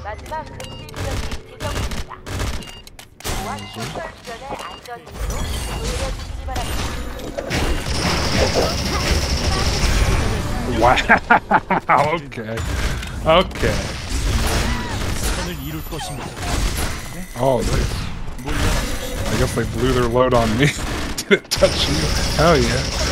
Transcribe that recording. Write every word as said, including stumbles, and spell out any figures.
마지막 금지 구역이 지정됩니다. 보안 시설 주변의 안전으로 조율해주시기 바랍니다. Wow. Okay. Okay. Oh, they, I guess they blew their load on me. Did it touch you? Hell yeah.